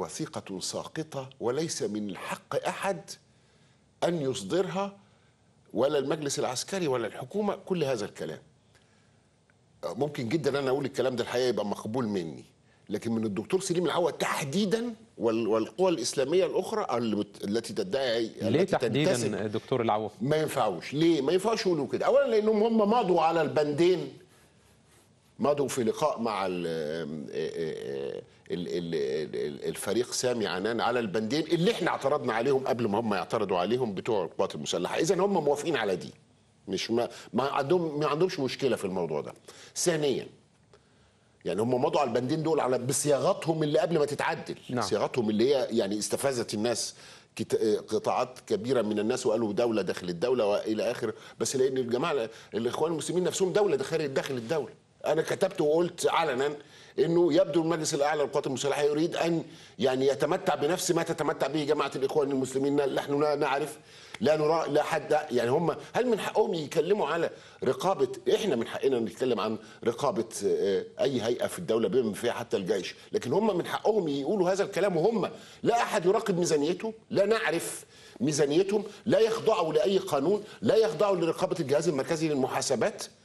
وثيقة ساقطة وليس من الحق أحد أن يصدرها، ولا المجلس العسكري ولا الحكومة. كل هذا الكلام ممكن جدا أنا أقول الكلام ده الحقيقة يبقى مقبول مني، لكن من الدكتور سليم العوض تحديدا والقوى الإسلامية الأخرى التي تدعي ليه تحديدا دكتور العوض؟ ما ينفعوش. ليه ما ينفعش يقولوا كده؟ أولا لأنهم هم مضوا على البندين، مضوا في لقاء مع الفريق سامي عنان على البندين اللي احنا اعترضنا عليهم قبل ما هم يعترضوا عليهم بتوع القوات المسلحه. اذا هم موافقين على دي، مش ما عندهمش مشكله في الموضوع ده. ثانيا يعني هم مضوا على البندين دول على بصياغتهم اللي قبل ما تتعدل. نعم. صياغتهم اللي هي يعني استفزت الناس، قطاعات كبيره من الناس، وقالوا دوله داخل الدوله والى اخره. بس لان الجماعه الاخوان المسلمين نفسهم دوله داخل الدوله. انا كتبت وقلت علنا انه يبدو المجلس الاعلى للقوات المسلحه يريد ان يعني يتمتع بنفس ما تتمتع به جماعه الاخوان المسلمين. نحن نعرف لا نرى لا حد يعني هم هل من حقهم يتكلموا على رقابه؟ احنا من حقنا نتكلم عن رقابه اي هيئه في الدوله بما فيها حتى الجيش، لكن هم من حقهم يقولوا هذا الكلام وهم لا احد يراقب ميزانيتهم، لا نعرف ميزانيتهم، لا يخضعوا لاي قانون، لا يخضعوا لرقابه الجهاز المركزي للمحاسبات.